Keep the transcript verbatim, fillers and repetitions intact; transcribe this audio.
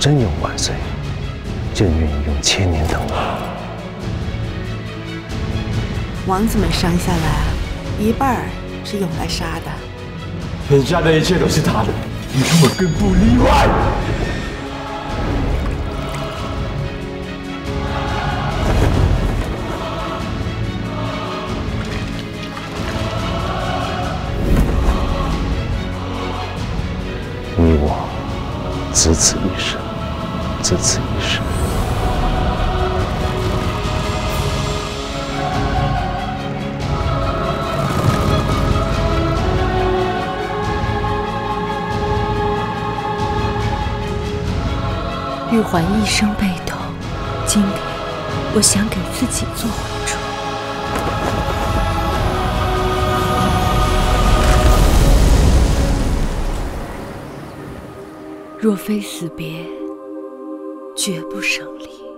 真有万岁，朕愿意用千年等你。 王子们生下来，一半儿是用来杀的。 天下的一切都是他的，我更不例外。 你我只此一生，只此一世。 玉环一生被偷，今天我想给自己做回主。若非死别，绝不胜离。